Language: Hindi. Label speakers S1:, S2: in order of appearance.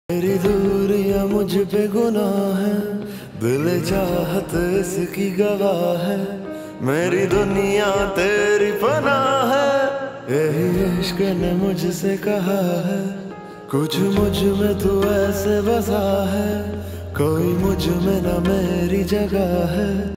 S1: तेरी दूरियां मुझ पे गुनाह है, दिल चाहत इसकी गवाह है। मेरी दुनिया तेरी पनाह है, यही इश्क ने मुझसे कहा है। कुछ मुझ में तू ऐसे बसा है, कोई मुझ में ना मेरी जगह है।